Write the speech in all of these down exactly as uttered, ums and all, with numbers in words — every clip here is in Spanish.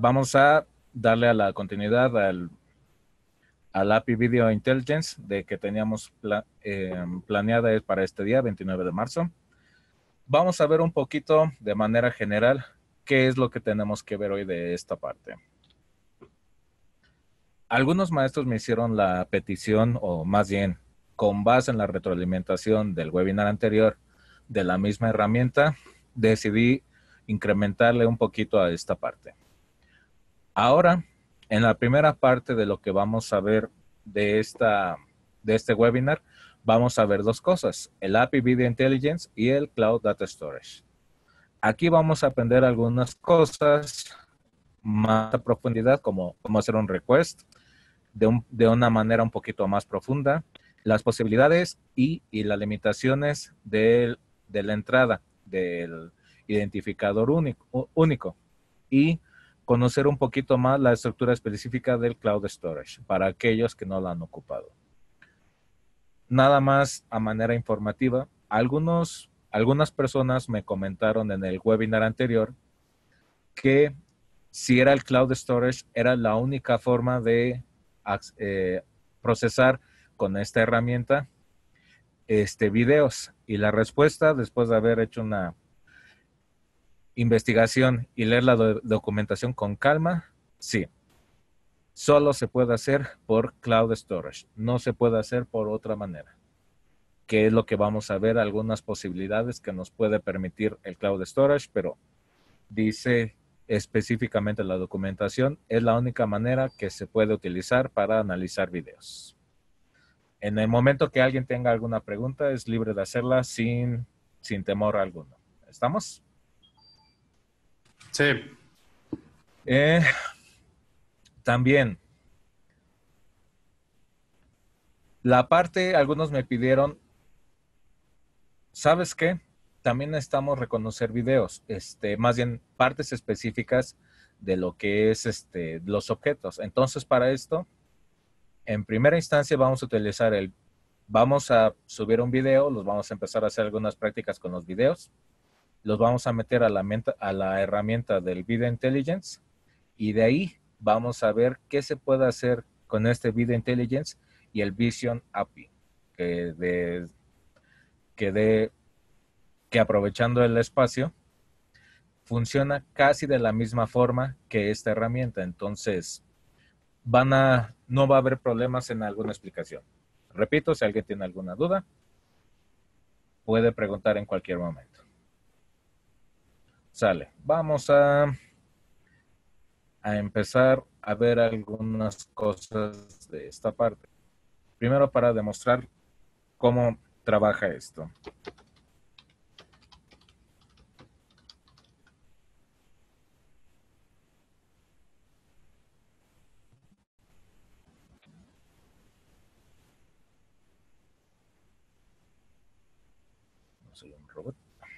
vamos a darle a la continuidad al, al A P I Video Intelligence de que teníamos pla, eh, planeada para este día, veintinueve de marzo. Vamos a ver un poquito de manera general qué es lo que tenemos que ver hoy de esta parte. Algunos maestros me hicieron la petición, o más bien, con base en la retroalimentación del webinar anterior de la misma herramienta, decidí incrementarle un poquito a esta parte. Ahora, en la primera parte de lo que vamos a ver de, esta, de este webinar, vamos a ver dos cosas, el A P I Video Intelligence y el Cloud Data Storage. Aquí vamos a aprender algunas cosas más a profundidad, como cómo hacer un request de, un, de una manera un poquito más profunda, las posibilidades y, y las limitaciones de, de la entrada del identificador único, único y conocer un poquito más la estructura específica del Cloud Storage para aquellos que no la han ocupado. Nada más a manera informativa, algunos, algunas personas me comentaron en el webinar anterior que si era el Cloud Storage, era la única forma de eh, procesar con esta herramienta este, videos. Y la respuesta, después de haber hecho una investigación y leer la do documentación con calma, sí. Solo se puede hacer por Cloud Storage. No se puede hacer por otra manera. Que es lo que vamos a ver, algunas posibilidades que nos puede permitir el Cloud Storage, pero dice específicamente la documentación, es la única manera que se puede utilizar para analizar videos. En el momento que alguien tenga alguna pregunta, es libre de hacerla sin, sin temor alguno. ¿Estamos? Sí. Eh, también, la parte, algunos me pidieron, ¿sabes qué? También necesitamos reconocer videos, este, más bien partes específicas de lo que es este, los objetos. Entonces, para esto, en primera instancia vamos a utilizar el, vamos a subir un video, los vamos a empezar a hacer algunas prácticas con los videos, los vamos a meter a la, a la herramienta del Video Intelligence y de ahí vamos a ver qué se puede hacer con este Video Intelligence y el Vision A P I, que, de, que, de, que aprovechando el espacio, funciona casi de la misma forma que esta herramienta. Entonces, van a, no va a haber problemas en alguna explicación. Repito, si alguien tiene alguna duda, puede preguntar en cualquier momento. Sale. Vamos a, a empezar a ver algunas cosas de esta parte. Primero, para demostrar cómo trabaja esto. No soy un robot.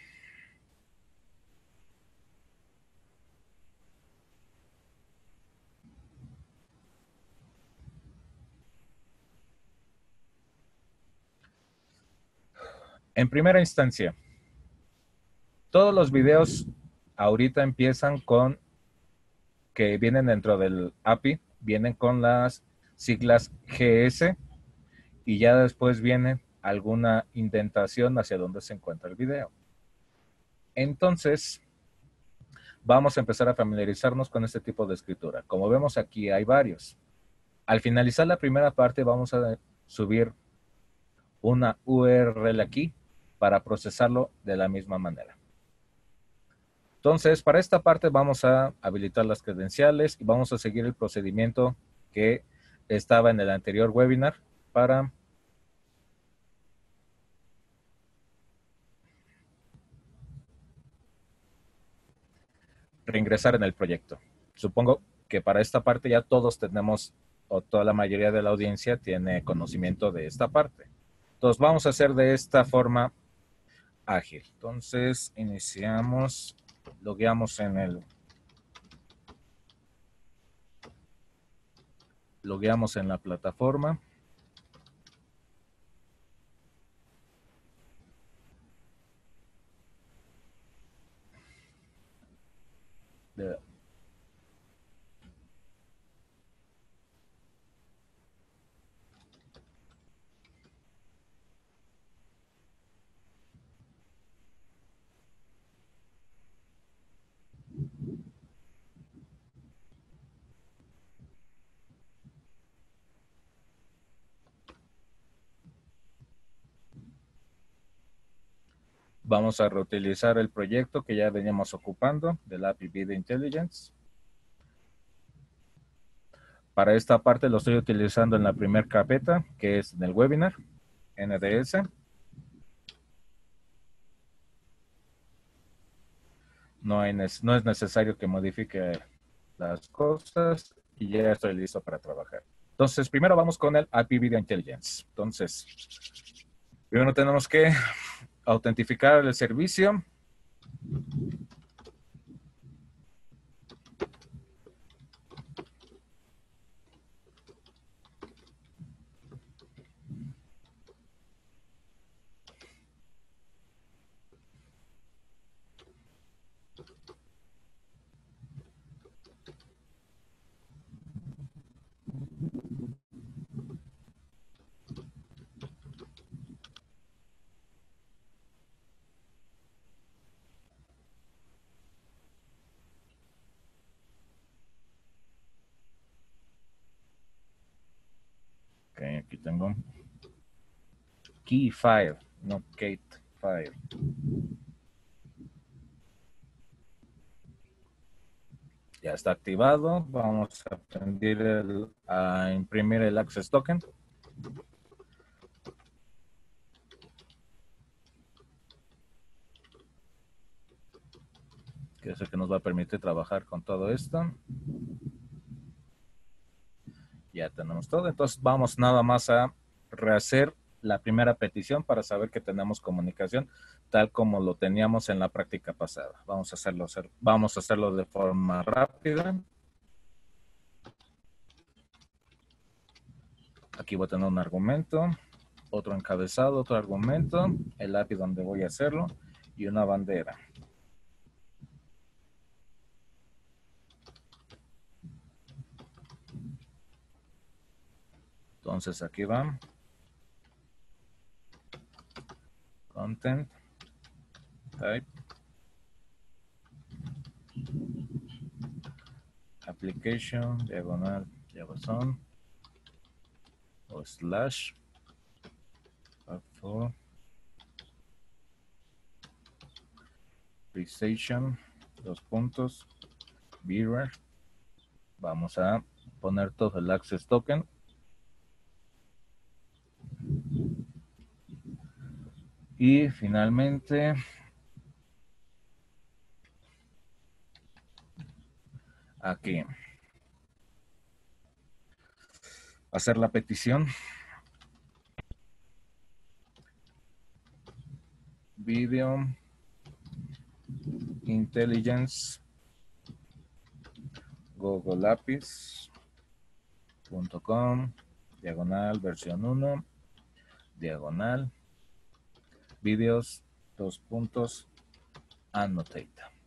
En primera instancia, todos los videos ahorita empiezan con que vienen dentro del A P I, vienen con las siglas G S y ya después viene alguna indentación hacia donde se encuentra el video. Entonces, vamos a empezar a familiarizarnos con este tipo de escritura. Como vemos aquí hay varios. Al finalizar la primera parte vamos a subir una U R L aquí para procesarlo de la misma manera. Entonces, para esta parte vamos a habilitar las credenciales y vamos a seguir el procedimiento que estaba en el anterior webinar para reingresar en el proyecto. Supongo que para esta parte ya todos tenemos, o toda la mayoría de la audiencia tiene conocimiento de esta parte. Entonces, vamos a hacer de esta forma ágil. Entonces, iniciamos, logueamos en el logueamos en la plataforma. Vamos a reutilizar el proyecto que ya veníamos ocupando del A P I Video Intelligence. Para esta parte lo estoy utilizando en la primera carpeta, que es en el webinar, N D S. No, hay, no es necesario que modifique las cosas y ya estoy listo para trabajar. Entonces, primero vamos con el A P I Video Intelligence. Entonces, primero tenemos que autentificar el servicio. Ok, aquí tengo key file, no Kate file. Ya está activado. Vamos a, prender el, a imprimir el Access Token. Que es el que nos va a permitir trabajar con todo esto. Ya tenemos todo. Entonces vamos nada más a rehacer la primera petición para saber que tenemos comunicación tal como lo teníamos en la práctica pasada. Vamos a hacerlo, vamos a hacerlo de forma rápida. Aquí voy a tener un argumento, otro encabezado, otro argumento, el A P I donde voy a hacerlo y una bandera. Entonces aquí va. Content. Type. Application. Diagonal. Diagonal. O slash. For. PlayStation. Dos puntos. Bearer. Vamos a poner todo el Access Token. Y finalmente, aquí, hacer la petición. Video Intelligence Google Lápiz punto com diagonal versión uno diagonal videos dos puntos annotate.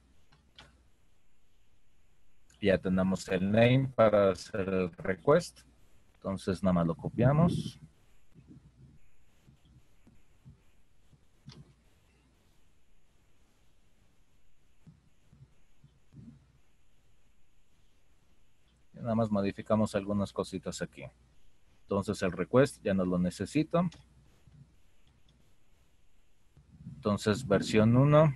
Ya tenemos el name para hacer el request. Entonces nada más lo copiamos. Y nada más modificamos algunas cositas aquí. Entonces el request ya no lo necesito. Entonces versión uno.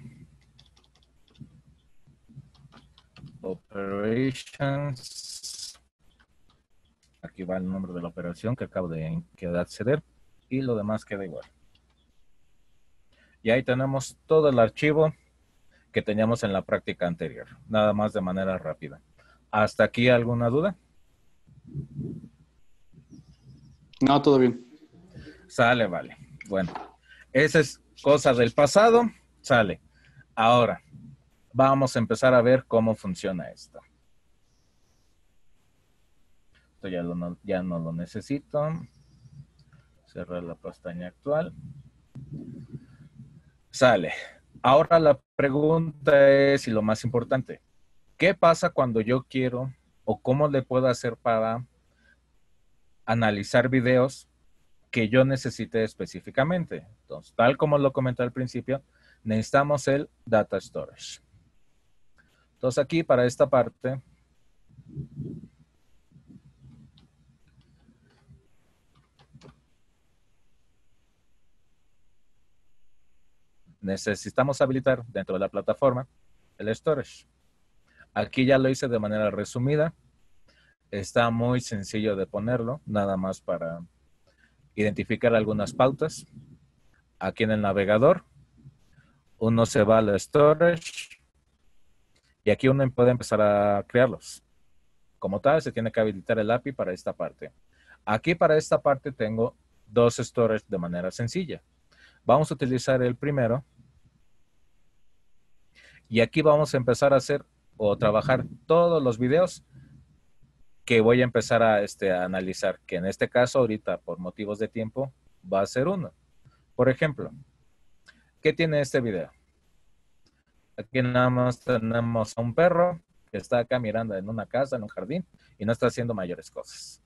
Operations. Aquí va el nombre de la operación que acabo de, de acceder. Y lo demás queda igual. Y ahí tenemos todo el archivo que teníamos en la práctica anterior. Nada más de manera rápida. ¿Hasta aquí alguna duda? No, todo bien. Sale, vale. Bueno, esa es cosa del pasado. Sale. Ahora, vamos a empezar a ver cómo funciona esto. Esto ya, lo, ya no lo necesito. Cerrar la pestaña actual. Sale. Ahora la pregunta es, y lo más importante, ¿qué pasa cuando yo quiero o cómo le puedo hacer para analizar videos que yo necesite específicamente? Entonces, tal como lo comenté al principio, necesitamos el Data Storage. Entonces, aquí para esta parte, necesitamos habilitar dentro de la plataforma el storage. Aquí ya lo hice de manera resumida. Está muy sencillo de ponerlo, nada más para identificar algunas pautas. Aquí en el navegador, uno se va al storage y aquí uno puede empezar a crearlos. Como tal, se tiene que habilitar el A P I para esta parte. Aquí para esta parte tengo dos storage de manera sencilla. Vamos a utilizar el primero. Y aquí vamos a empezar a hacer o trabajar todos los videos que voy a empezar a, este, a analizar. Que en este caso, ahorita, por motivos de tiempo, va a ser uno. Por ejemplo, ¿qué tiene este video? Aquí nada más tenemos a un perro que está acá mirando en una casa, en un jardín, y no está haciendo mayores cosas.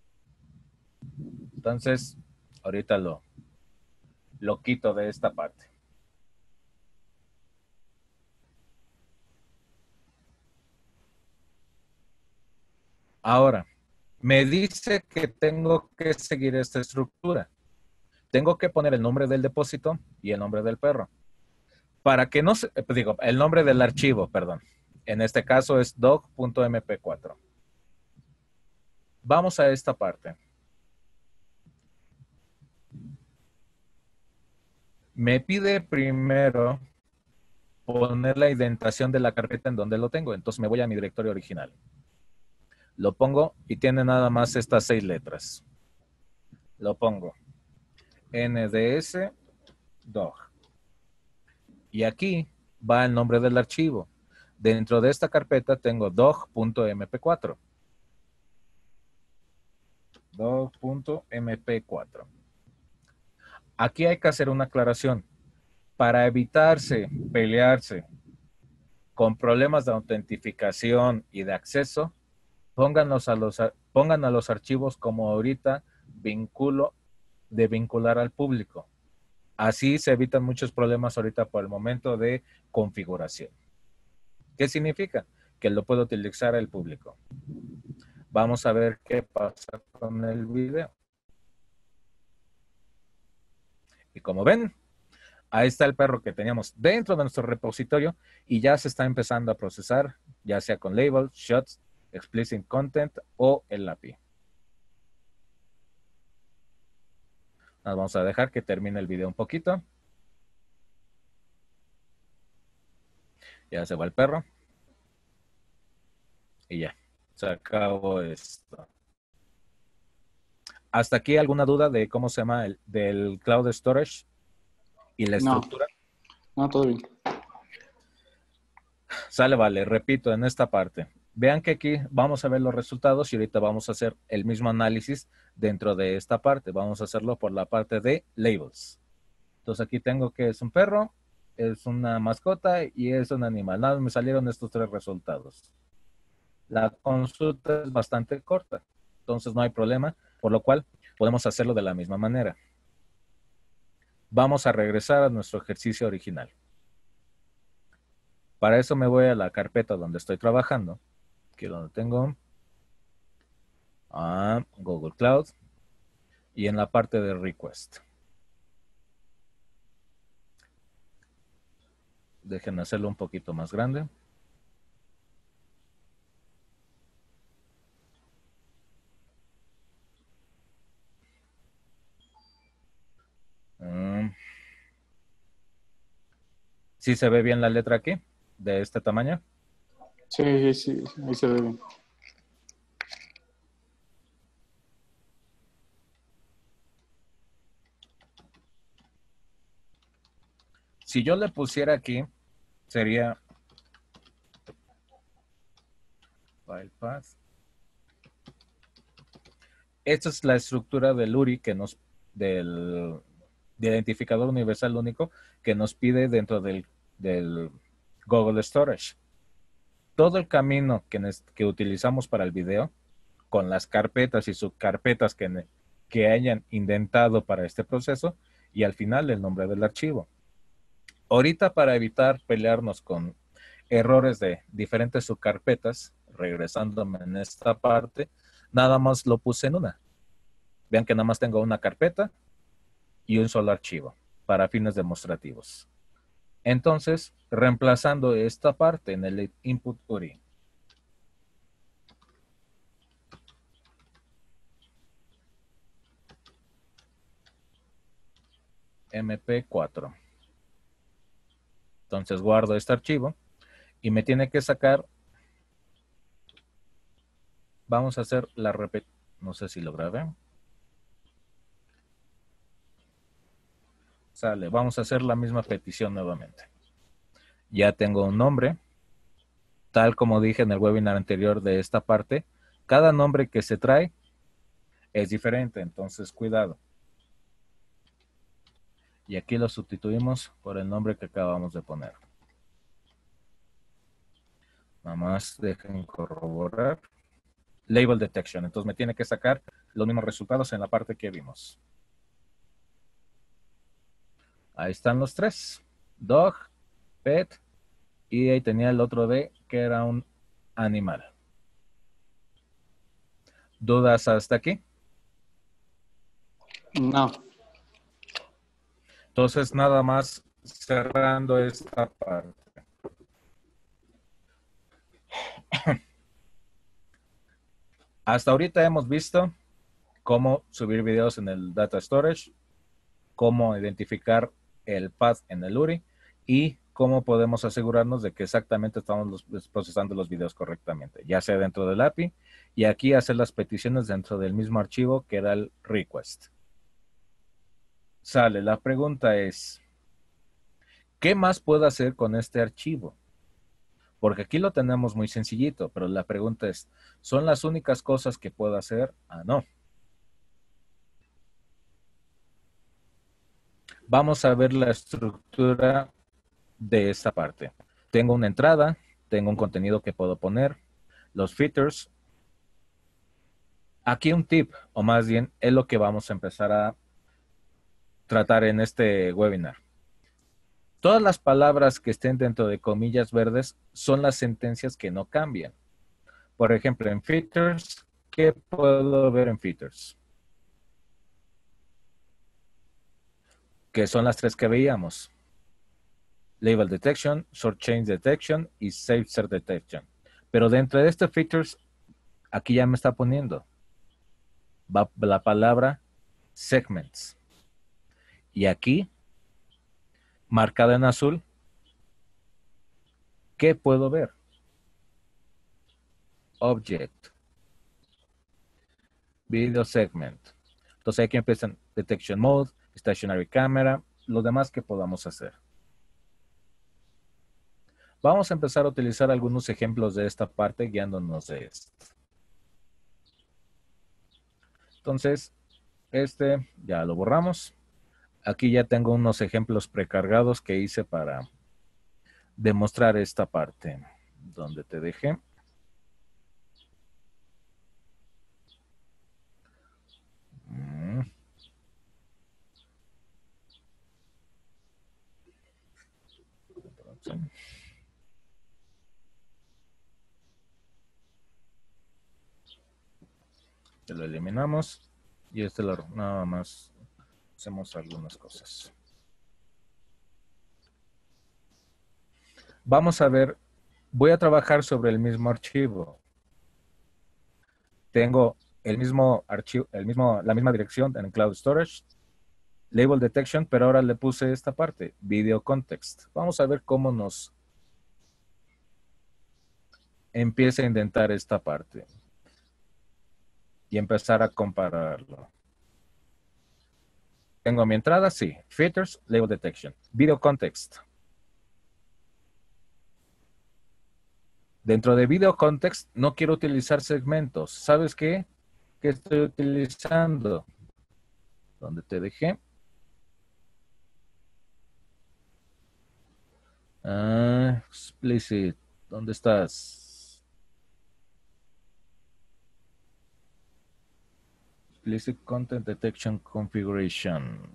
Entonces, ahorita lo, lo quito de esta parte. Ahora, me dice que tengo que seguir esta estructura. Tengo que poner el nombre del depósito y el nombre del perro. Para que no se, digo, el nombre del archivo, perdón. En este caso es dog punto eme pe cuatro. Vamos a esta parte. Me pide primero poner la indentación de la carpeta en donde lo tengo. Entonces me voy a mi directorio original. Lo pongo y tiene nada más estas seis letras. Lo pongo. N D S dog. Y aquí va el nombre del archivo. Dentro de esta carpeta tengo dog punto eme pe cuatro. dog punto eme pe cuatro. Aquí hay que hacer una aclaración. Para evitarse pelearse con problemas de autentificación y de acceso, pónganos a los, pongan a los archivos como ahorita vinculo de vincular al público. Así se evitan muchos problemas ahorita por el momento de configuración. ¿Qué significa? Que lo puede utilizar el público. Vamos a ver qué pasa con el video. Y como ven, ahí está el perro que teníamos dentro de nuestro repositorio y ya se está empezando a procesar, ya sea con labels, shots, explicit content o el A P I. Nos vamos a dejar que termine el video un poquito. Ya se va el perro. Y ya, se acabó esto. ¿Hasta aquí alguna duda de cómo se llama el del Cloud Storage y la estructura? No, no, todo bien. Sale, vale, repito, en esta parte. Vean que aquí vamos a ver los resultados y ahorita vamos a hacer el mismo análisis dentro de esta parte. Vamos a hacerlo por la parte de labels. Entonces aquí tengo que es un perro, es una mascota y es un animal. Nada, me salieron estos tres resultados. La consulta es bastante corta, entonces no hay problema, por lo cual podemos hacerlo de la misma manera. Vamos a regresar a nuestro ejercicio original. Para eso me voy a la carpeta donde estoy trabajando, que es donde tengo a Google Cloud y en la parte de request. Déjenme hacerlo un poquito más grande. ¿Sí se ve bien la letra aquí? ¿De este tamaño? Sí, sí, sí, ahí se ve bien. Si yo le pusiera aquí, sería file path. Esta es la estructura del U R I que nos, del de identificador universal único que nos pide dentro del, del Google Storage. Todo el camino que, que utilizamos para el video, con las carpetas y subcarpetas que, que hayan indentado para este proceso, y al final el nombre del archivo. Ahorita, para evitar pelearnos con errores de diferentes subcarpetas, regresándome en esta parte, nada más lo puse en una. Vean que nada más tengo una carpeta y un solo archivo para fines demostrativos. Entonces, reemplazando esta parte en el input U R I. eme pe cuatro. Entonces guardo este archivo y me tiene que sacar. Vamos a hacer la repetición. No sé si lo grabé. Sale. Vamos a hacer la misma petición nuevamente. Ya tengo un nombre. Tal como dije en el webinar anterior de esta parte, cada nombre que se trae es diferente. Entonces, cuidado. Y aquí lo sustituimos por el nombre que acabamos de poner. Nada más dejen corroborar. Label detection. Entonces me tiene que sacar los mismos resultados en la parte que vimos. Ahí están los tres. Dog, pet, y ahí tenía el otro D que era un animal. ¿Dudas hasta aquí? No. Entonces nada más cerrando esta parte. Hasta ahorita hemos visto cómo subir videos en el Data Storage, cómo identificar el path en el U R I y cómo podemos asegurarnos de que exactamente estamos los, procesando los videos correctamente, ya sea dentro del A P I y aquí hacer las peticiones dentro del mismo archivo que era el request. Sale, la pregunta es, ¿qué más puedo hacer con este archivo? Porque aquí lo tenemos muy sencillito, pero la pregunta es, ¿son las únicas cosas que puedo hacer? Ah, no. Vamos a ver la estructura de esta parte. Tengo una entrada, tengo un contenido que puedo poner, los features. Aquí un tip, o más bien es lo que vamos a empezar a tratar en este webinar. Todas las palabras que estén dentro de comillas verdes son las sentencias que no cambian. Por ejemplo, en features, ¿qué puedo ver en features? Que son las tres que veíamos. Label Detection, Short Change Detection y Safe Search Detection. Pero dentro de este features, aquí ya me está poniendo va la palabra segments. Y aquí, marcada en azul, ¿qué puedo ver? Object. Video segment. Entonces aquí empiezan Detection Mode, Stationary Camera, lo demás que podamos hacer. Vamos a empezar a utilizar algunos ejemplos de esta parte guiándonos de esto. Entonces, este ya lo borramos. Aquí ya tengo unos ejemplos precargados que hice para demostrar esta parte. Donde te dejé. Mm. Este lo eliminamos y este lo, nada más hacemos algunas cosas. Vamos a ver, voy a trabajar sobre el mismo archivo. Tengo el mismo archivo, el mismo, la misma dirección en Cloud Storage, Label Detection, pero ahora le puse esta parte, Video Context. Vamos a ver cómo nos empieza a indentar esta parte y empezar a compararlo. Tengo mi entrada, sí. Filters, Label Detection. Video Context. Dentro de Video Context no quiero utilizar segmentos. ¿Sabes qué? ¿Qué estoy utilizando? ¿Dónde te dejé? Ah, explicit. ¿Dónde estás? Explicit Content Detection Configuration.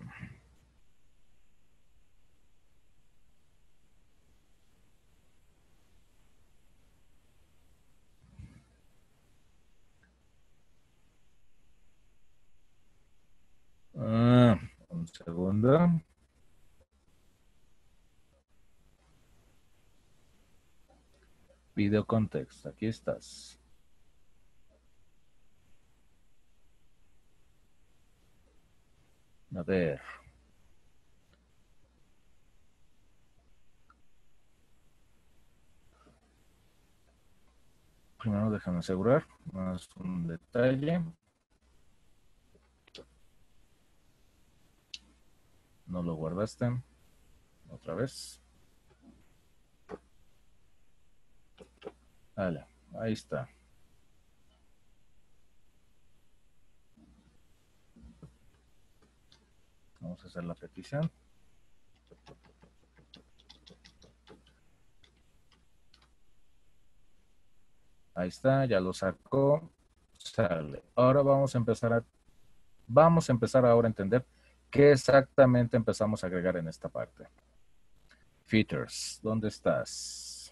Ah, un segundo. Video context, aquí estás. A ver. Primero déjame asegurar, más un detalle. No lo guardaste. Otra vez. Vale, ahí está. Vamos a hacer la petición. Ahí está, ya lo sacó. Sale. Ahora vamos a empezar a vamos a empezar ahora a entender qué exactamente empezamos a agregar en esta parte. Features, ¿dónde estás?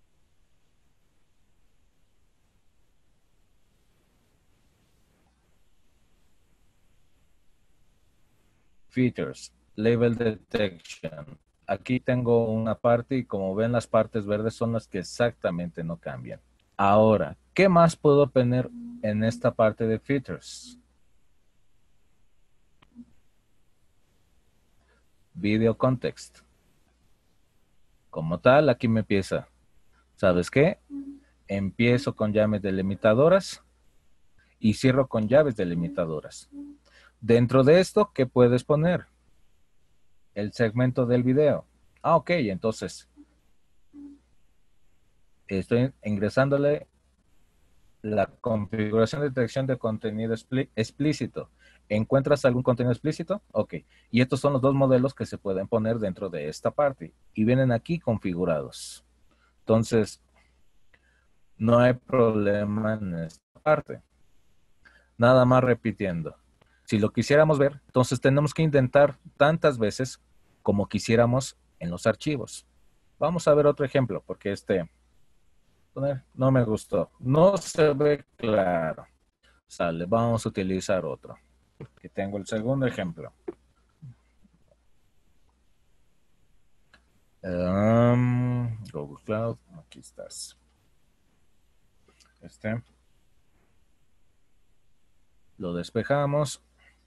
Features, label detection. Aquí tengo una parte y como ven las partes verdes son las que exactamente no cambian. Ahora, ¿qué más puedo poner en esta parte de features? Video context. Como tal, aquí me empieza. ¿Sabes qué? Empiezo con llaves delimitadoras y cierro con llaves delimitadoras. Dentro de esto, ¿qué puedes poner? El segmento del video. Ah, ok, entonces estoy ingresándole la configuración de detección de contenido explícito. ¿Encuentras algún contenido explícito? Ok. Y estos son los dos modelos que se pueden poner dentro de esta parte y vienen aquí configurados. Entonces, no hay problema en esta parte. Nada más repitiendo. Si lo quisiéramos ver, entonces tenemos que intentar tantas veces como quisiéramos en los archivos. Vamos a ver otro ejemplo, porque este no me gustó. No se ve claro. Sale, vamos a utilizar otro. Aquí tengo el segundo ejemplo. Um, Google Cloud, aquí estás. Este. Lo despejamos.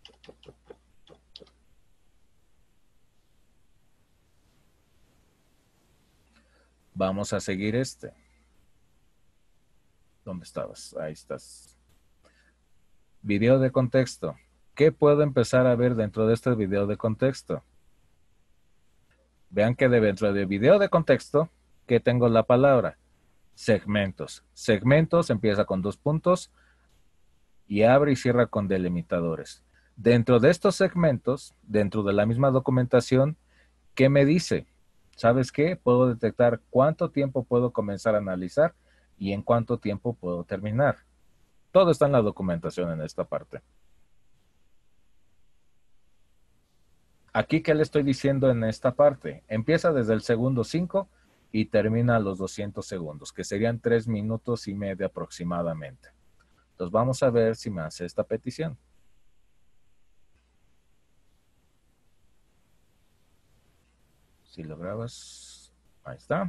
Vamos a seguir este. ¿Dónde estabas? Ahí estás. Video de contexto. ¿Qué puedo empezar a ver dentro de este video de contexto? Vean que dentro de video de contexto, que tengo la palabra segmentos. Segmentos empieza con dos puntos y abre y cierra con delimitadores. Dentro de estos segmentos, dentro de la misma documentación, ¿qué me dice? ¿Sabes qué? Puedo detectar cuánto tiempo puedo comenzar a analizar y en cuánto tiempo puedo terminar. Todo está en la documentación en esta parte. Aquí, ¿qué le estoy diciendo en esta parte? Empieza desde el segundo cinco y termina a los doscientos segundos, que serían tres minutos y medio aproximadamente. Entonces vamos a ver si me hace esta petición. Si lo grabas, ahí está.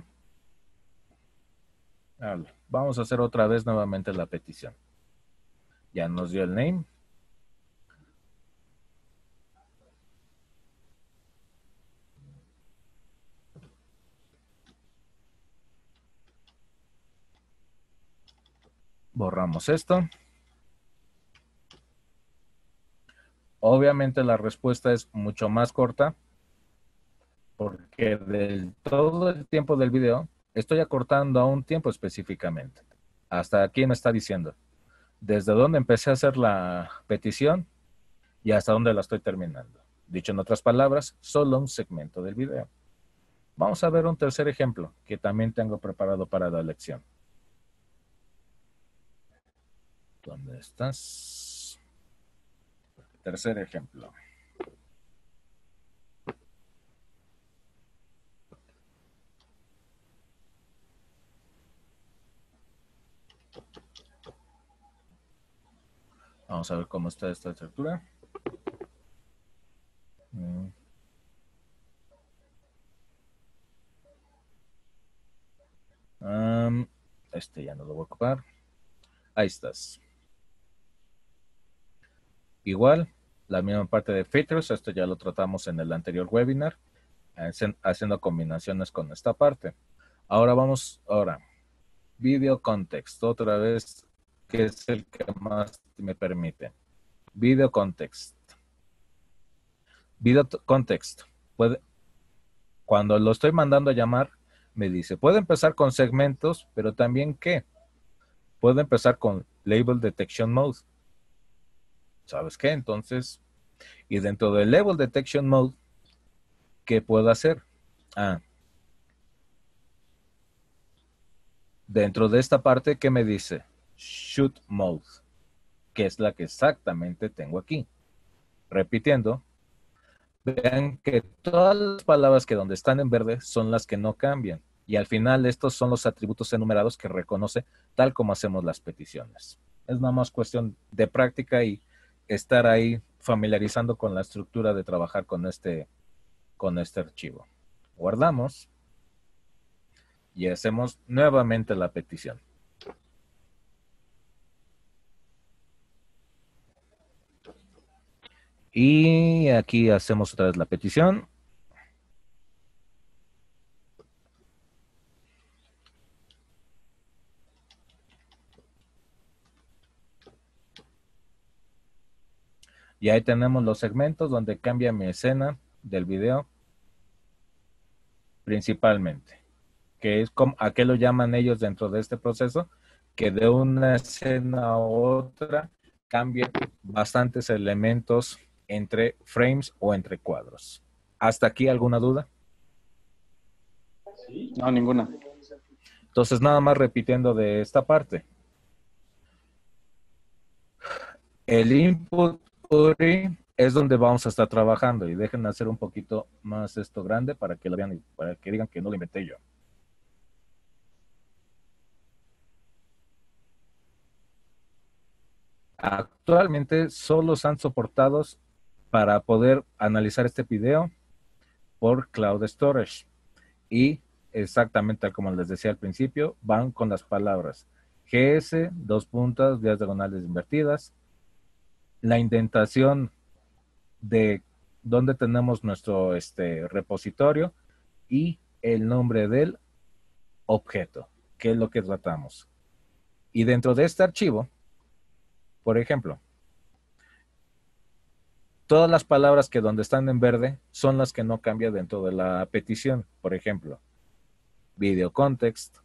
Vale. Vamos a hacer otra vez nuevamente la petición. Ya nos dio el name. Borramos esto. Obviamente la respuesta es mucho más corta porque del todo el tiempo del video estoy acortando a un tiempo específicamente. Hasta aquí me está diciendo desde dónde empecé a hacer la petición y hasta dónde la estoy terminando. Dicho en otras palabras, solo un segmento del video. Vamos a ver un tercer ejemplo que también tengo preparado para la lección. ¿Dónde estás? Tercer ejemplo. Vamos a ver cómo está esta estructura. Mm. Um, Este ya no lo voy a ocupar. Ahí estás. Igual, la misma parte de features, esto ya lo tratamos en el anterior webinar, haciendo combinaciones con esta parte. Ahora vamos, ahora, video context, otra vez, que es el que más me permite. Video context. Video context. Puede, cuando lo estoy mandando a llamar, me dice, puede empezar con segmentos, pero también ¿qué? Puede empezar con label detection mode. ¿Sabes qué? Entonces, y dentro del label detection mode, ¿qué puedo hacer? Ah, dentro de esta parte, ¿qué me dice? Shoot mode, que es la que exactamente tengo aquí. Repitiendo, vean que todas las palabras que donde están en verde son las que no cambian. Y al final estos son los atributos enumerados que reconoce tal como hacemos las peticiones. Es nada más cuestión de práctica y estar ahí familiarizando con la estructura de trabajar con este, con este archivo. Guardamos y hacemos nuevamente la petición. Y aquí hacemos otra vez la petición. Y ahí tenemos los segmentos donde cambia mi escena del video principalmente. Que es como, ¿a qué lo llaman ellos dentro de este proceso? Que de una escena a otra cambien bastantes elementos entre frames o entre cuadros. ¿Hasta aquí alguna duda? No, ninguna. Entonces, nada más repitiendo de esta parte. El input U R I es donde vamos a estar trabajando y dejen hacer un poquito más esto grande para que lo vean y para que digan que no lo inventé yo. Actualmente solo están soportados para poder analizar este video por Cloud Storage y exactamente tal como les decía al principio, van con las palabras G S, dos puntas, vías diagonales invertidas, la indentación de donde tenemos nuestro este, repositorio y el nombre del objeto, que es lo que tratamos. Y dentro de este archivo, por ejemplo, todas las palabras que donde están en verde son las que no cambian dentro de la petición. Por ejemplo, video context,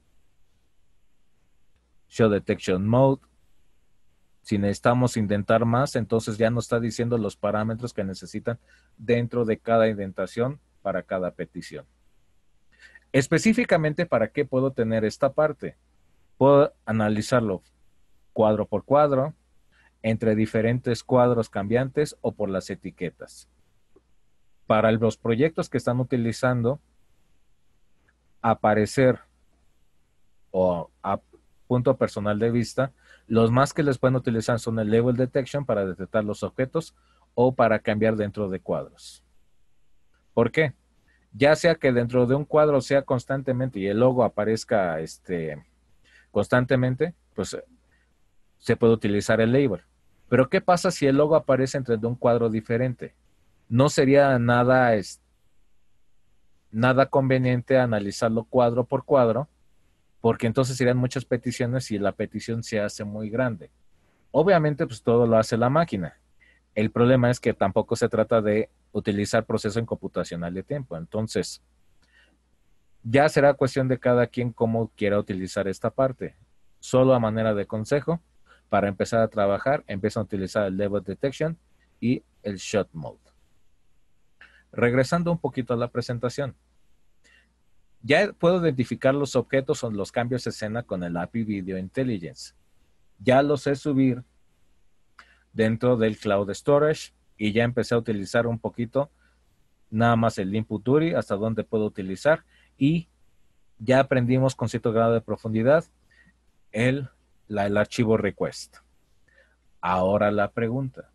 show detection mode. Si necesitamos indentar más, entonces ya nos está diciendo los parámetros que necesitan dentro de cada indentación para cada petición. Específicamente, ¿para qué puedo tener esta parte? Puedo analizarlo cuadro por cuadro, entre diferentes cuadros cambiantes o por las etiquetas. Para los proyectos que están utilizando, aparecer o a punto personal de vista, los más que les pueden utilizar son el label detection para detectar los objetos o para cambiar dentro de cuadros. ¿Por qué? Ya sea que dentro de un cuadro sea constantemente y el logo aparezca este, constantemente, pues se puede utilizar el label. Pero ¿qué pasa si el logo aparece entre de un cuadro diferente? No sería nada, es, nada conveniente analizarlo cuadro por cuadro, porque entonces serían muchas peticiones y la petición se hace muy grande. Obviamente, pues todo lo hace la máquina. El problema es que tampoco se trata de utilizar proceso en computacional de tiempo. Entonces, ya será cuestión de cada quien cómo quiera utilizar esta parte. Solo a manera de consejo, para empezar a trabajar, empiezan a utilizar el label detection y el shot mode. Regresando un poquito a la presentación. Ya puedo identificar los objetos o los cambios de escena con el A P I Video Intelligence. Ya los sé subir dentro del Cloud Storage y ya empecé a utilizar un poquito nada más el input U R I, hasta dónde puedo utilizar, y ya aprendimos con cierto grado de profundidad el, la, el archivo request. Ahora la pregunta.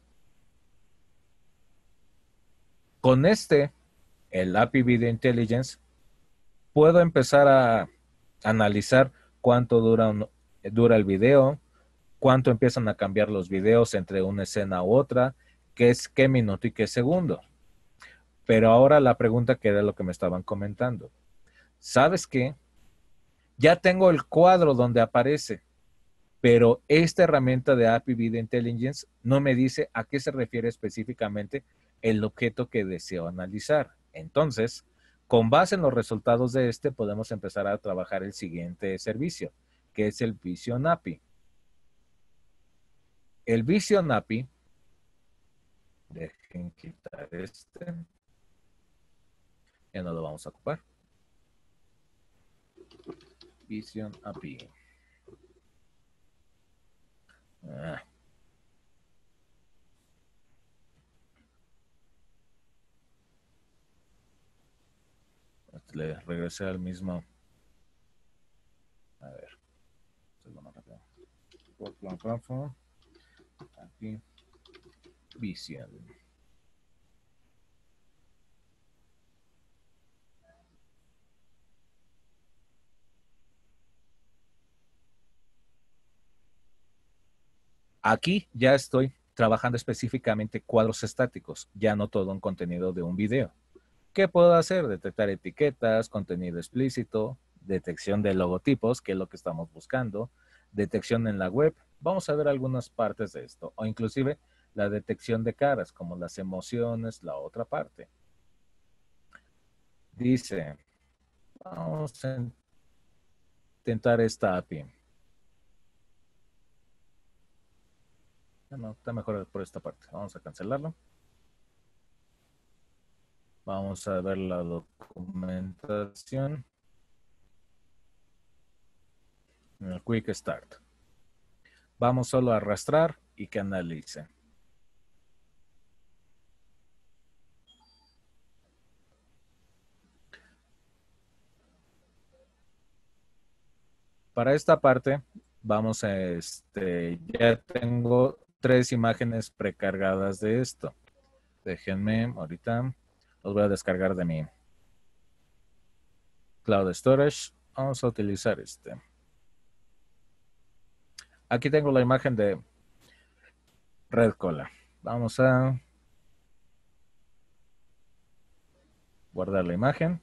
Con este, el A P I Video Intelligence, puedo empezar a analizar cuánto dura, un, dura el video, cuánto empiezan a cambiar los videos entre una escena u otra, qué es qué minuto y qué segundo. Pero ahora la pregunta que era lo que me estaban comentando. ¿Sabes qué? Ya tengo el cuadro donde aparece, pero esta herramienta de A P I Video Intelligence no me dice a qué se refiere específicamente el objeto que deseo analizar. Entonces, con base en los resultados de este, podemos empezar a trabajar el siguiente servicio, que es el Vision A P I. El Vision A P I, dejen quitar este, ya no lo vamos a ocupar. Vision A P I. Ah. Le regresé al mismo. A ver. Aquí. Vision. Aquí ya estoy trabajando específicamente cuadros estáticos, ya no todo un contenido de un video. ¿Qué puedo hacer? Detectar etiquetas, contenido explícito, detección de logotipos, que es lo que estamos buscando, detección en la web. Vamos a ver algunas partes de esto, o inclusive la detección de caras, como las emociones, la otra parte. Dice, vamos a intentar esta A P I. No, está mejor por esta parte. Vamos a cancelarlo. Vamos a ver la documentación. En el Quick Start. Vamos solo a arrastrar y que analice. Para esta parte, vamos a este, ya tengo tres imágenes precargadas de esto. Déjenme, ahorita los voy a descargar de mi Cloud Storage. Vamos a utilizar este. Aquí tengo la imagen de Red Cola. Vamos a guardar la imagen.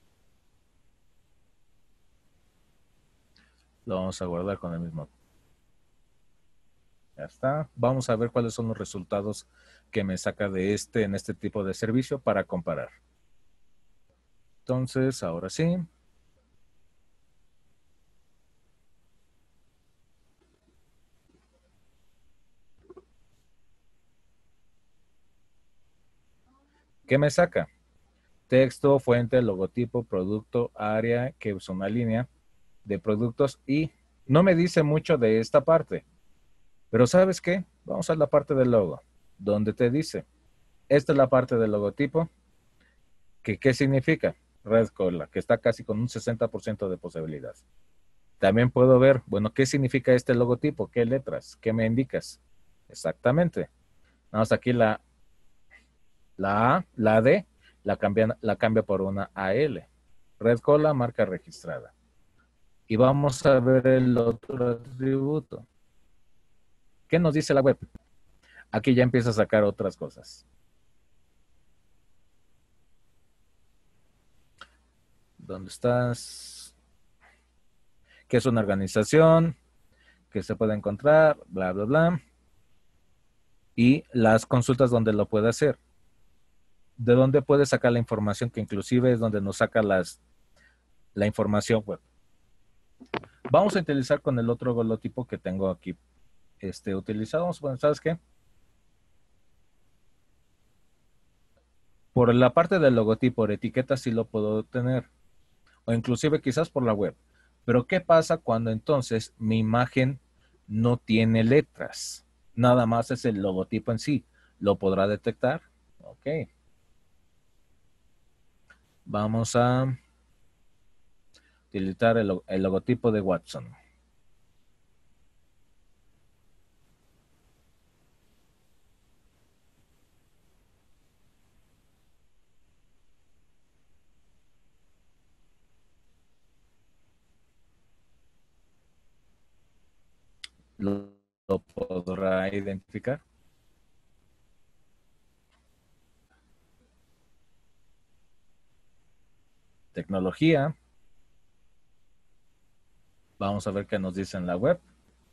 Lo vamos a guardar con el mismo. Ya está. Vamos a ver cuáles son los resultados que me saca de este en este tipo de servicio para comparar. Entonces, ahora sí. ¿Qué me saca? Texto, fuente, logotipo, producto, área, que es una línea de productos y no me dice mucho de esta parte. Pero ¿sabes qué? Vamos a la parte del logo, donde te dice, esta es la parte del logotipo, que ¿qué significa? Red Cola, que está casi con un sesenta por ciento de posibilidad. También puedo ver, bueno, ¿qué significa este logotipo? ¿Qué letras? ¿Qué me indicas? Exactamente. Vamos aquí la, la A, la D, la cambia, la cambia por una A L. Red Cola, marca registrada. Y vamos a ver el otro atributo. ¿Qué nos dice la web? Aquí ya empieza a sacar otras cosas. ¿Dónde estás? ¿Qué es una organización? ¿Qué se puede encontrar? Bla, bla, bla. Y las consultas donde lo puede hacer. ¿De dónde puede sacar la información? Que inclusive es donde nos saca las, la información web. Vamos a utilizar con el otro logotipo que tengo aquí este, utilizado. Vamos a poner, ¿sabes qué? Por la parte del logotipo, por etiqueta sí lo puedo tener. O inclusive quizás por la web. Pero ¿qué pasa cuando entonces mi imagen no tiene letras? Nada más es el logotipo en sí. ¿Lo podrá detectar? Ok. Vamos a utilizar el, el logotipo de Watson. ¿Lo, lo podrá identificar? Tecnología. Vamos a ver qué nos dice en la web.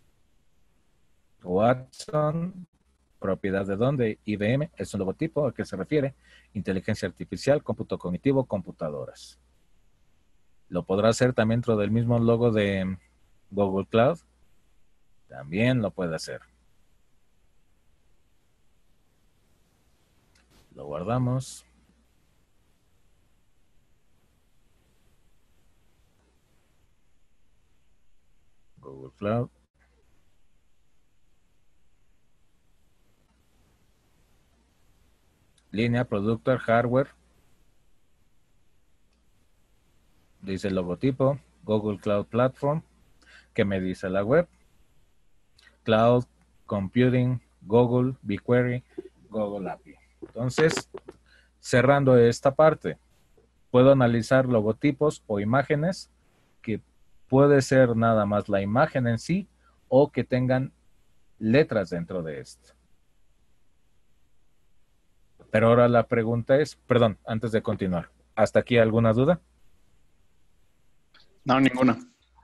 Watson, propiedad de dónde, I B M, es un logotipo, ¿a qué se refiere? Inteligencia artificial, cómputo cognitivo, computadoras. ¿Lo podrá hacer también dentro del mismo logo de Google Cloud? También lo puede hacer. Lo guardamos. Google Cloud. Línea, productor, hardware. Dice el logotipo. Google Cloud Platform. ¿Qué me dice la web? Cloud Computing, Google, BigQuery, Google A P I. Entonces, cerrando esta parte, puedo analizar logotipos o imágenes que puede ser nada más la imagen en sí o que tengan letras dentro de esto. Pero ahora la pregunta es, perdón, antes de continuar, ¿hasta aquí alguna duda? No, ninguna.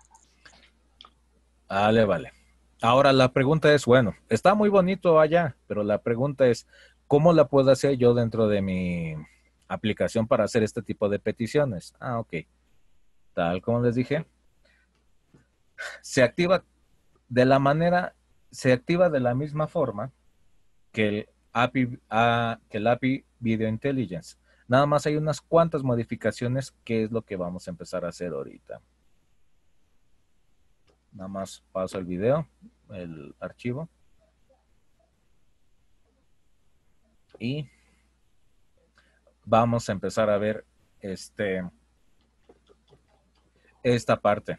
Vale, vale. Ahora la pregunta es, bueno, está muy bonito allá, pero la pregunta es, ¿cómo la puedo hacer yo dentro de mi aplicación para hacer este tipo de peticiones? Ah, ok. Tal como les dije, se activa de la manera, se activa de la misma forma que el A P I, a, que el A P I Video Intelligence. Nada más hay unas cuantas modificaciones que es lo que vamos a empezar a hacer ahorita. Nada más paso el video, el archivo. Y vamos a empezar a ver este, esta parte.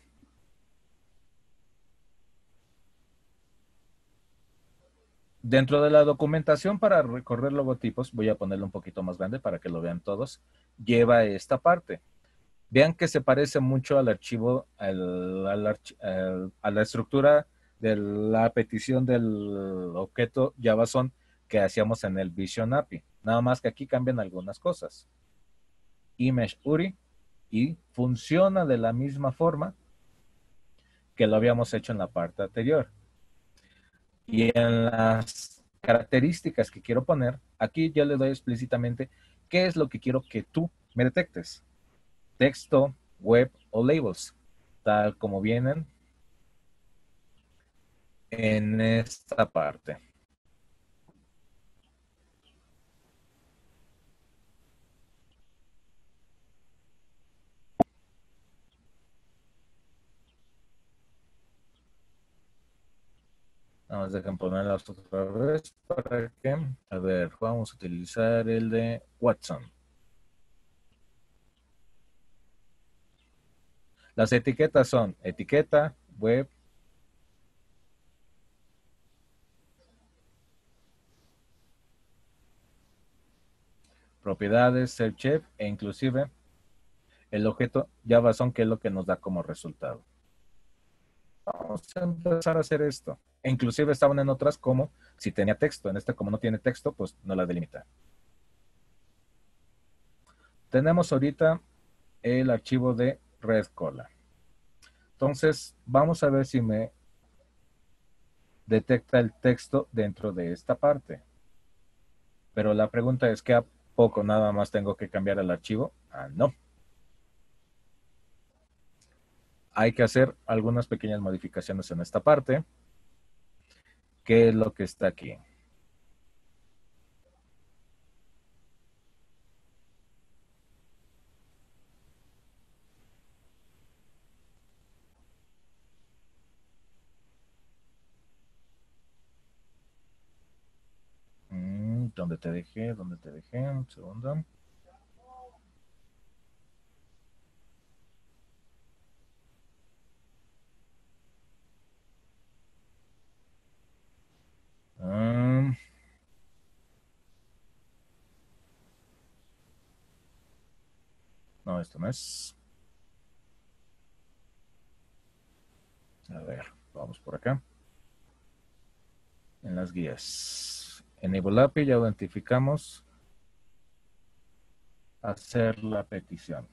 Dentro de la documentación para recorrer logotipos, voy a ponerlo un poquito más grande para que lo vean todos, lleva esta parte. Vean que se parece mucho al archivo, al, al arch, al, a la estructura de la petición del objeto JavaSón que hacíamos en el Vision A P I. Nada más que aquí cambian algunas cosas. Image U R I y funciona de la misma forma que lo habíamos hecho en la parte anterior. Y en las características que quiero poner, aquí ya le doy explícitamente qué es lo que quiero que tú me detectes. Texto, web o labels, tal como vienen en esta parte. Vamos a dejar ponerlas otra vez para que, a ver, vamos a utilizar el de Watson. Las etiquetas son etiqueta, web, propiedades, search e inclusive el objeto JavaSón, que es lo que nos da como resultado. Vamos a empezar a hacer esto. E inclusive estaban en otras como si tenía texto. En esta, como no tiene texto, pues no la delimita. Tenemos ahorita el archivo de Red Cola. Entonces, vamos a ver si me detecta el texto dentro de esta parte. Pero la pregunta es, ¿qué a poco nada más tengo que cambiar el archivo? Ah, no. Hay que hacer algunas pequeñas modificaciones en esta parte. ¿Qué es lo que está aquí? Mm, ¿Dónde te dejé? ¿Dónde te dejé? Un segundo. Um, no, esto no es. A ver, vamos por acá. en las guías. Enable A P I, ya identificamos hacer la petición.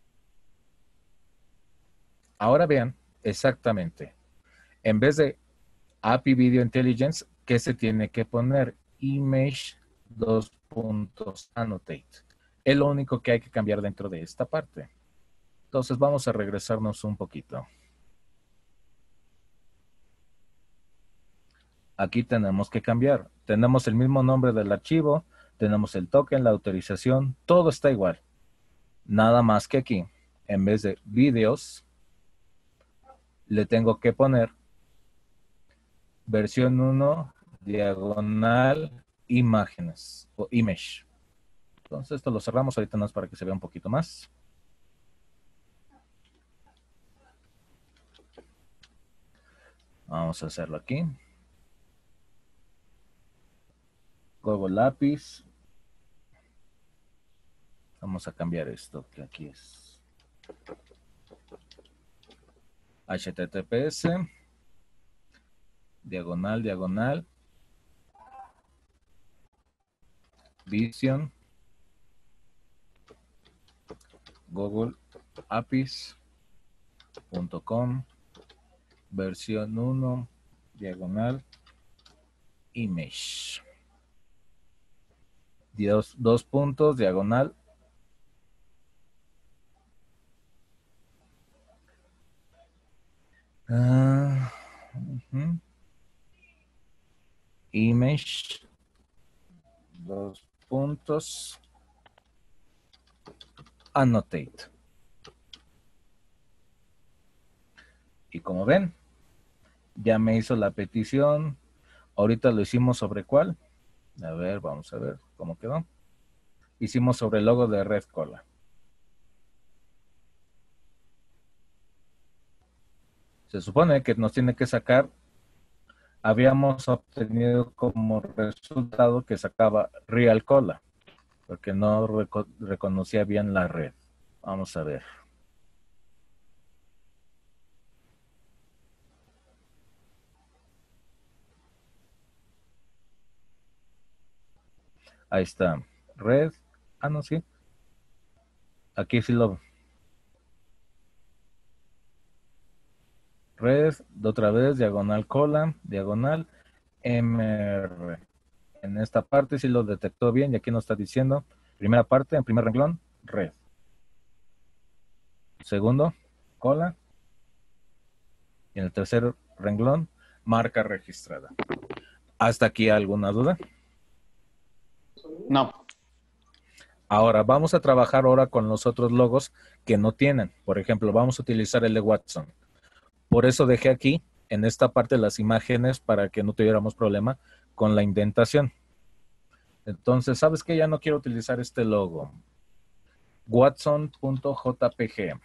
Ahora vean exactamente, en vez de A P I Video Intelligence, ¿qué se tiene que poner? Image dos puntos annotate. Es lo único que hay que cambiar dentro de esta parte. Entonces vamos a regresarnos un poquito. Aquí tenemos que cambiar. Tenemos el mismo nombre del archivo, tenemos el token, la autorización, todo está igual. Nada más que aquí, en vez de videos, le tengo que poner versión uno, diagonal, imágenes o image. Entonces esto lo cerramos ahorita más para que se vea un poquito más. Vamos a hacerlo aquí. Google Lápiz. Vamos a cambiar esto que aquí es H T T P S diagonal, diagonal, Vision, Google Apis punto com, versión uno, diagonal, image. Dos, dos puntos, diagonal. Uh, uh-huh. Image, dos puntos, annotate. Y como ven, ya me hizo la petición. Ahorita lo hicimos sobre cuál. A ver, vamos a ver cómo quedó. Hicimos sobre el logo de Red Cola. Se supone que nos tiene que sacar. Habíamos obtenido como resultado que sacaba Real Cola, porque no reco reconocía bien la red. Vamos a ver. Ahí está. Red. Ah, no, sí. Aquí sí lo... Red, de otra vez, diagonal cola, diagonal, M R. En esta parte sí lo detectó bien y aquí nos está diciendo, primera parte, en primer renglón, red. Segundo, cola. Y en el tercer renglón, marca registrada. ¿Hasta aquí alguna duda? No. Ahora, vamos a trabajar ahora con los otros logos que no tienen. Por ejemplo, vamos a utilizar el de Watson. Por eso dejé aquí, en esta parte, las imágenes para que no tuviéramos problema con la indentación. Entonces, ¿sabes qué? Ya no quiero utilizar este logo. Watson punto J P G.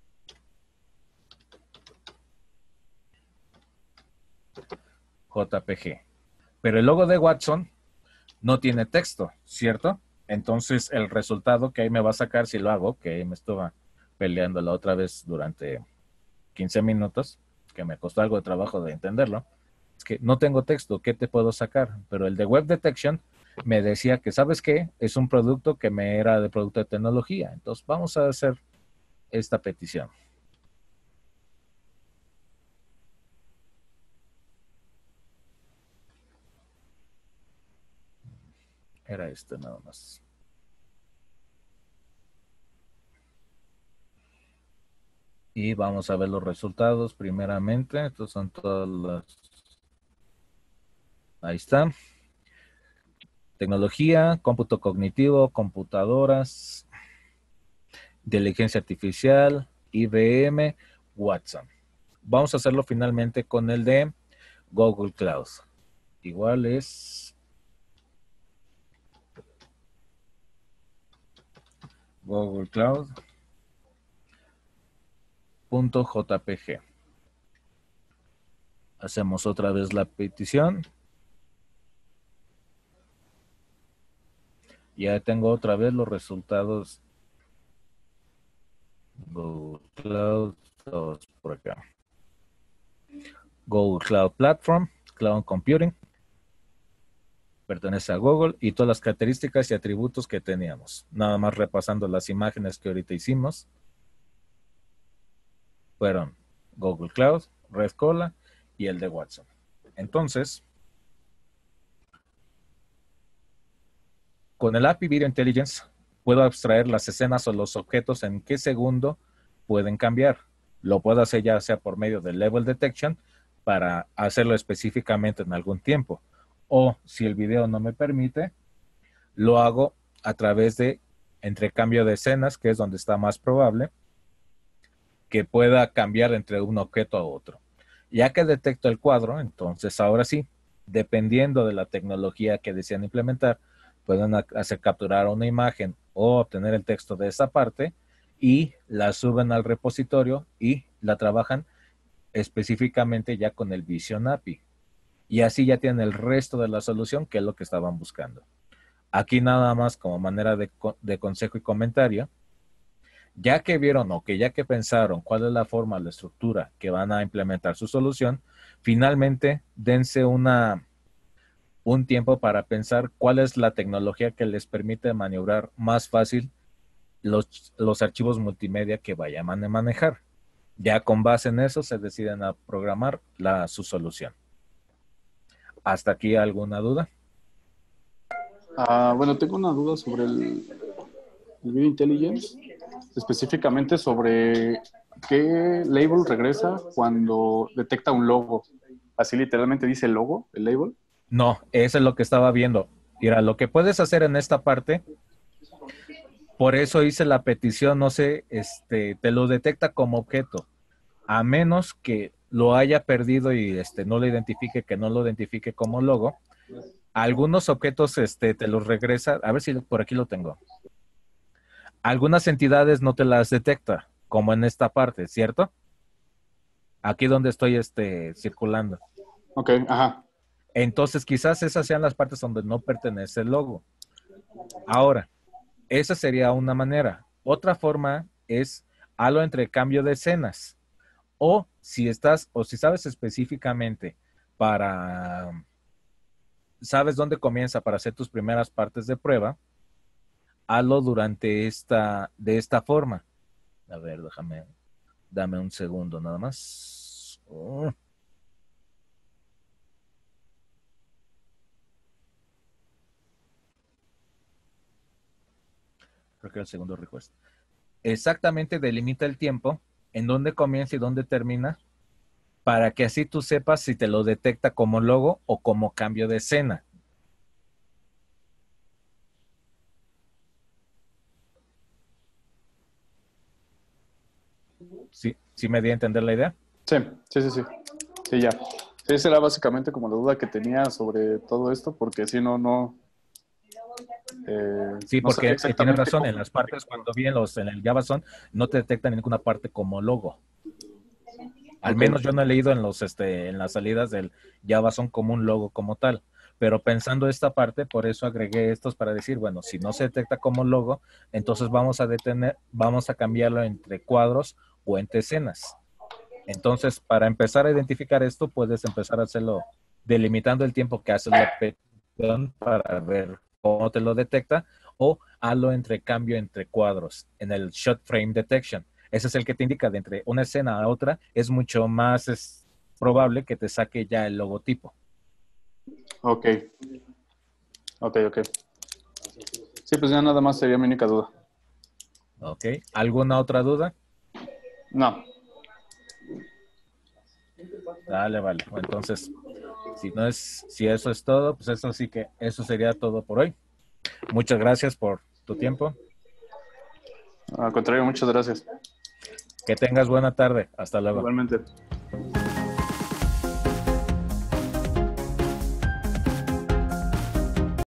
J P G. Pero el logo de Watson no tiene texto, ¿cierto? Entonces, el resultado que ahí me va a sacar si lo hago, que me estuve peleando la otra vez durante quince minutos, que me costó algo de trabajo de entenderlo, es que no tengo texto, ¿qué te puedo sacar? Pero el de Web Detection me decía que, ¿sabes qué? Es un producto que me era de producto de tecnología. Entonces, vamos a hacer esta petición. Era este nada más. Y vamos a ver los resultados primeramente. Estos son todas las... Ahí está. Tecnología, cómputo cognitivo, computadoras, inteligencia artificial, I B M, Watson. Vamos a hacerlo finalmente con el de Google Cloud. Igual es Google Cloud punto J P G. Hacemos otra vez la petición. Ya tengo otra vez los resultados. Google Cloud, todos por acá. Google Cloud Platform, Cloud Computing. pertenece a Google y todas las características y atributos que teníamos. Nada más repasando las imágenes que ahorita hicimos. Fueron Google Cloud, Red Cola y el de Watson. Entonces, con el A P I Video Intelligence puedo abstraer las escenas o los objetos en qué segundo pueden cambiar. Lo puedo hacer ya sea por medio del Level Detection para hacerlo específicamente en algún tiempo. O si el video no me permite, lo hago a través de entrecambio de escenas, que es donde está más probable que pueda cambiar entre un objeto a otro. Ya que detecto el cuadro, entonces ahora sí, dependiendo de la tecnología que desean implementar, pueden hacer capturar una imagen o obtener el texto de esa parte y la suben al repositorio y la trabajan específicamente ya con el Vision A P I. Y así ya tienen el resto de la solución, que es lo que estaban buscando. Aquí nada más como manera de, de consejo y comentario, ya que vieron o que ya que pensaron cuál es la forma, la estructura que van a implementar su solución, finalmente dense una, un tiempo para pensar cuál es la tecnología que les permite maniobrar más fácil los, los archivos multimedia que vayan a manejar. Ya con base en eso se deciden a programar la, su solución. ¿Hasta aquí alguna duda? Ah, bueno, tengo una duda sobre el, el Video Intelligence, específicamente sobre qué label regresa cuando detecta un logo. Así literalmente dice el logo, el label. No, eso es lo que estaba viendo. Mira, lo que puedes hacer en esta parte, por eso hice la petición, no sé, este, te lo detecta como objeto, a menos que lo haya perdido y este, no lo identifique, que no lo identifique como logo. Algunos objetos este, te los regresa, a ver si por aquí lo tengo. Algunas entidades no te las detecta, como en esta parte, ¿cierto? Aquí donde estoy este, circulando. Ok, ajá. Entonces quizás esas sean las partes donde no pertenece el logo. Ahora, esa sería una manera. Otra forma es halo entre cambio de escenas. O si estás, o si sabes específicamente para, sabes dónde comienza para hacer tus primeras partes de prueba, hazlo durante esta, de esta forma. A ver, déjame, dame un segundo nada más. Oh. Creo que era el segundo request. Exactamente delimita el tiempo, en dónde comienza y dónde termina, para que así tú sepas si te lo detecta como logo o como cambio de escena. ¿Sí, sí me di a entender la idea? Sí, sí, sí, sí. Sí, ya. Sí, esa era básicamente como la duda que tenía sobre todo esto, porque si no, no... Eh, Sí, no sabía porque eh, tienes exactamente razón, cómo. en las partes cuando vienen los en el JavaSon no te detectan ninguna parte como logo. Al Ok. menos yo no he leído en los este en las salidas del JavaSon como un logo como tal. Pero pensando esta parte, por eso agregué estos para decir, bueno, si no se detecta como logo, entonces vamos a detener, vamos a cambiarlo entre cuadros o entre escenas. Entonces, para empezar a identificar esto, puedes empezar a hacerlo delimitando el tiempo que haces la petición para ver cómo te lo detecta, o hazlo entre cambio entre cuadros en el shot frame detection. Ese es el que te indica de entre una escena a otra, es mucho más es, probable que te saque ya el logotipo. Ok. Ok, ok. Sí, pues ya nada más sería mi única duda. Ok, ¿alguna otra duda? No. Dale, vale. Entonces, si no es, si eso es todo, pues eso sí que eso sería todo por hoy. Muchas gracias por tu tiempo. Al contrario, muchas gracias. Que tengas buena tarde. Hasta luego. Igualmente.